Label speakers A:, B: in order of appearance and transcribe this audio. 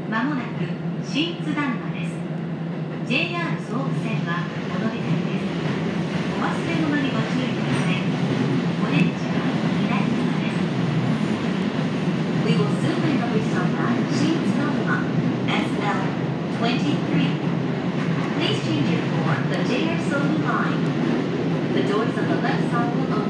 A: まもなく新津田沼です。 JR 総武線はお乗り換えです。お忘れ物にご注意ください。お出口は左側です。 We will soon be stopped at Shinzudama, SL23. Please change your for the JR Sobu line. The doors on the left side will open.